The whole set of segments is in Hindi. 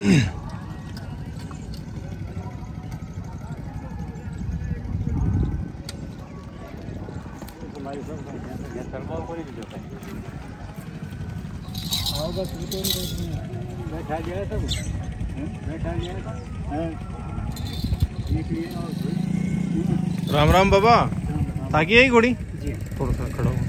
राम राम बाबा, ताकि यही घोड़ी थोड़ा सा खड़ा हो।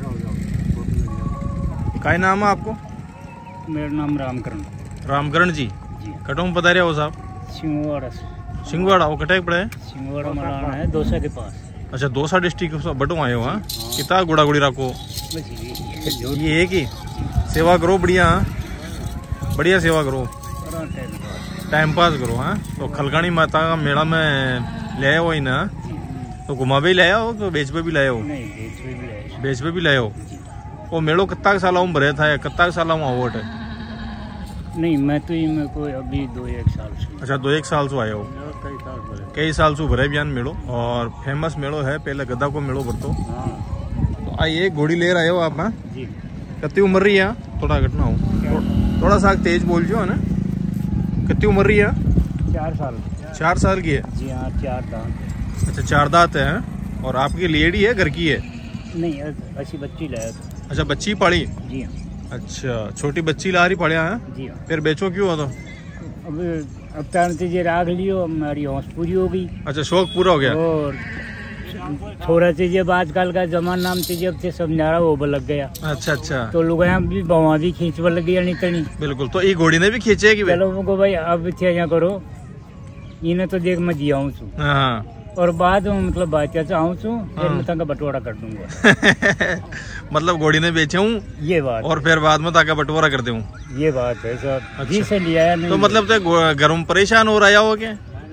क्या नाम है आपको? मेरा नाम रामकरण। रामकरण जी, कटों बता रहे हो साहब? सिंगवाड़ा। सिंगवाड़ा वो कटे पड़े है? सिंगवाड़ा मलाना है दौसा के पास। अच्छा, दौसा डिस्ट्रिक्ट बटो आए हो? हाँ, कितना गुड़ा गुड़ी रखो ये एक ही सेवा करो, बढ़िया बढ़िया सेवा करो, टाइम पास करो। हाँ, तो खलगानी माता का मेला में ले हो ही ना, तो घुमा भी लाया हो तो बेच पे भी लाए हो? बेच पे भी लाए हो। वो मेलो कितना साल भरे था, कितना साल वोट है? नहीं, मैं तो मेरे को अभी 2-1 साल से। अच्छा, 2-1 साल से आए हो? कई साल से भरे बयान मेलो, और फेमस मेलो है, पहले गद्दा को मेलो भरतो। तो आइए, घोड़ी ले रहे हो आप? हाँ जी। कितनी उम्र रही है? थोड़ा घटना हो, थोड़ा सा तेज बोल जो है ना। कितनी उम्र रही है? 4 साल। 4 साल की है? जी हाँ, 4 दांत। अच्छा, 4 दांत है। और आपकी लेडी है, घर की है? नहीं, ऐसी बच्ची लाया। अच्छा, बच्ची पाली? जी हाँ। अच्छा, छोटी बच्ची ला रही पड़िया है? जी हाँ। फिर बेचो क्यों? तो अब तारते राग लियो, हमारी हौस पूरी हो गई। अच्छा, शौक पूरा हो गया। और थोड़ा से जब आजकल का जमाना नाम से जब से समझारा वो लग गया। अच्छा अच्छा, तो लोग यहाँ भी बवा भी खींच लग गया नहीं तनी। बिल्कुल, तो ये घोड़ी ने भी खींचे कि चलो उनको भाई अब यहाँ करो, इन्हें तो देख मैं जिया हूँ। हाँ, और बाद में मतलब बातचीत आऊँ फिर मैं तंगा बंटवारा कर दूंगा। मतलब घोड़ी ने बेचे हूँ ये बात, और फिर बाद में ताका बंटवारा कर दूँ, ये बात है सर। अच्छा। जी से लिया नहीं, तो मतलब तो घर में परेशान हो रहा हो क्या?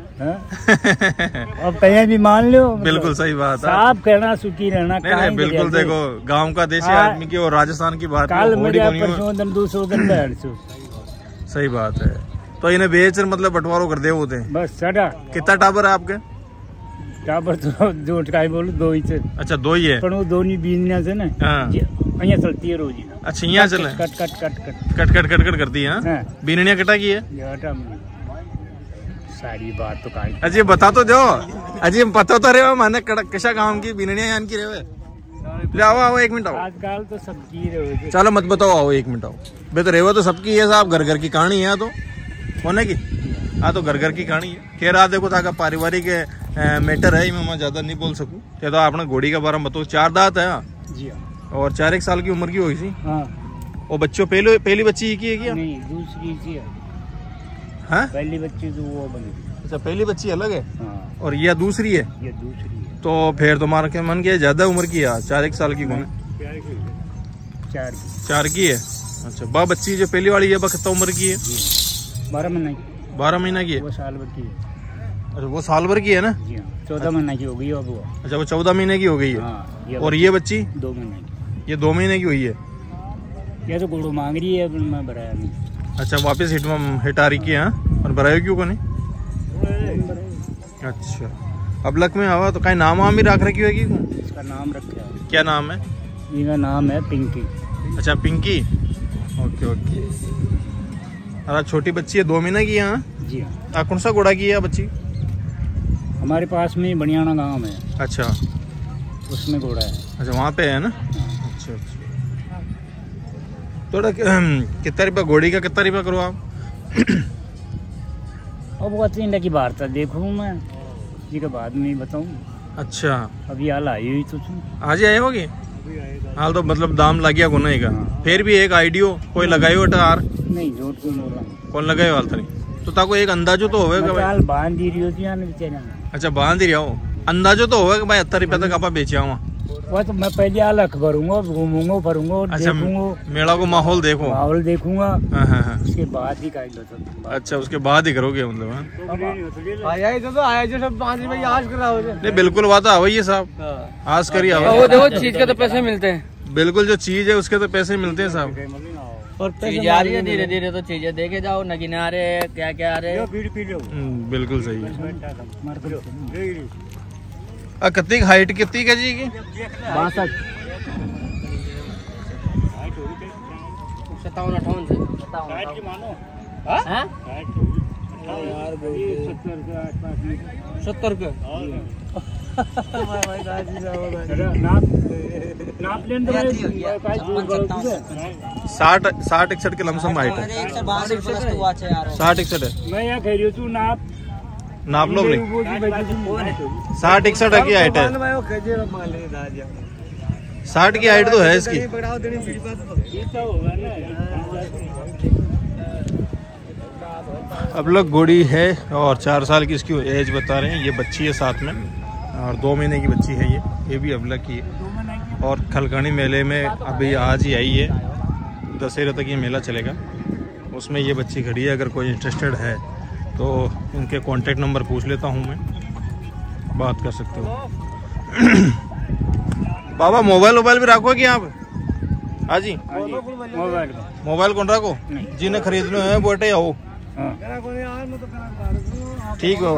अब कहीं भी मान लो। बिल्कुल सही बात है, साफ कहना, सुखी रहना। नहीं, बिल्कुल देखो, गांव का देसी आदमी की और राजस्थान की बात सही बात है। तो इन्हें बेच मतलब बंटवारा कर दे होते हैं बस सड़ा। कितना टाबर है आपके? टाबर तो जो बोलो 2 ही से। अच्छा, 2 ही है, पर वो दोनों बीनिया से ना यहाँ चलती है रोज। अच्छा, यहाँ चले cut cut cut cut cut cut cut cut करती है। बीनिया कटा की है? सारी बात तो काई। अजी बता तो दो, अजी पता तो रहे माने कशा गाँव की बीनिया यान की रहे। ले आओ 1 मिनट आओ। आजकल तो सबकी रहे। चलो मत बताओ, आओ 1 मिनट आओ। बेहतर रेवा तो सबकी है साहब, घर घर की कहानी है तो होने की। हाँ, तो घर घर की कहानी है। खैर, आ देखो ताका पारिवारिक मैटर है, मैं ज्यादा नहीं बोल सकूँ। क्या तो आपने घोड़ी के बारे में बताओ। 4 दांत है जी, और 4-1 साल की उम्र की होगी थी। और बच्चों पहली बच्ची की है क्या? नहीं, दूसरी थी। हाँ, पहली बच्ची तो वो बनी। अच्छा, पहली बच्ची अलग है। हाँ। और ये दूसरी है? ये दूसरी है। तो फिर तुम्हारा क्या मन किया, ज्यादा उम्र की है? 4-1 साल की कौन? 4 की है। अच्छा, बा बच्ची जो पहली वाली है कितना उम्र की है? 12 महीना की। 12 महीना की है? वो साल भर की है। अच्छा, वो साल भर की है ना? जी हाँ, 14 महीने की हो गई अब वो। अच्छा, वो 14 महीने की हो गई है। हाँ, और ये बच्ची 2 महीने की। ये 2 महीने की हुई है। ये तो गुड़ो मांग रही है, मैं भराया नहीं। अच्छा, वापस हिट आ रही की है? और भरायो क्यों को नहीं? अच्छा, अब लक में हवा तो कहीं नाम वाम भी रख रखी होगी? इसका नाम रखा है। क्या नाम है? इनका नाम है पिंकी। अच्छा, पिंकी। Okay okay. अरे छोटी बच्ची है, 2 महीने की है? जी हाँ। कौन सा घोड़ा की है बच्ची? हमारे पास में बनियाना गांव है। अच्छा, उसमें घोड़ा है। अच्छा, वहाँ पे है ना? अच्छा अच्छा। थोड़ा कितना रुपया घोड़ी का, कितना रुपया करो आप? अब वो 3 की वार्ता देखूँ मैं, जी के बाद में बताऊँ। अच्छा, अभी हाल आई हुई तो आज ही आए होगे हाल, तो मतलब दाम लग गया कोने का। फिर भी एक आइडियो कोई लगायो टार? नहीं, झूठ क्यों बोल रहा? कौन लगायो हाल तरी? तो ताको एक अंदाजो तो होगा। बांध ही रही होती है। अच्छा, बांध ही रहा हो, अंदाजो तो होगा कि भाई 70 रुपये तक आप बेचा हुआ। वो तो मैं पहले अलग भरूंगा, घूमूंगा फिरूंगा, अच्छा, देखूंगा मेला को माहौल देखो, माहौल देखूंगा। हाँ। उसके बाद ही अच्छा, उसके बाद ही करोगे मतलब? नहीं, बिल्कुल बात है वही साहब, आज करिए। वो देखो, चीज के तो पैसे मिलते हैं। बिल्कुल, जो चीज है उसके तो पैसे मिलते हैं साहब। और चीजें आ रही है धीरे धीरे, तो चीजें देखे जाओ, नगीने आ रहे हैं, क्या क्या आ रहे हैं। बिल्कुल सही है। कितनी हाइट कितनी का जी की? 62 57-58 से। 70 का। नाप लेने 60-61 के लमसम हाइट है। 60-61 है। मैं यहाँ कह रही हूँ नाप लो भाई। 60-61 की हाइट है। 60 की हाइट तो है इसकी। अब लोग घोड़ी है और 4 साल की इसकी एज बता रहे हैं। ये बच्ची है साथ में और 2 महीने की बच्ची है ये भी अबला की है। और खलकानी मेले में अभी आज ही आई है, दशहरे तक ये मेला चलेगा। उसमें ये बच्ची खड़ी है। अगर कोई इंटरेस्टेड है तो इनके कांटेक्ट नंबर पूछ लेता हूँ मैं, बात कर सकते हो। बाबा मोबाइल भी रखो कि आप? हाँ जी, मोबाइल कौन रखो जिन्हें खरीदना है बोटे आओ। ठीक है बाबा।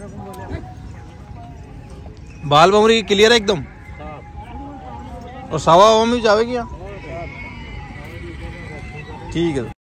बाल बमरी क्लियर है एकदम और सावा में भी जावेगी यहाँ। ठीक है।